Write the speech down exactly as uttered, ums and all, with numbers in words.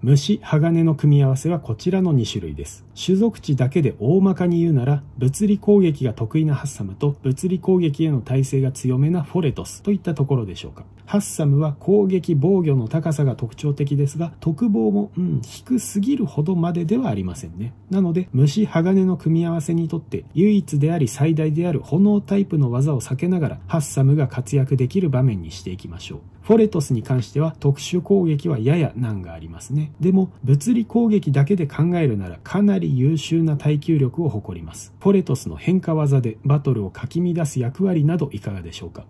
虫、鋼の組み合わせはこちらのに種類です。種族値だけで大まかに言うなら、物理攻撃が得意なハッサムと物理攻撃への耐性が強めなフォレトスといったところでしょうか。ハッサムは攻撃防御の高さが特徴的ですが、特防も、うん、低すぎるほどまでではありませんね。なので、虫、鋼の組み合わせにとって唯一であり最大である炎タイプの技を避けながら、ハッサムが活躍できる場面にしていきましょう。フォレトスに関しては特殊攻撃はやや難がありますね。でも物理攻撃だけで考えるならかなり優秀な耐久力を誇ります。フォレトスの変化技でバトルをかき乱す役割などいかがでしょうか。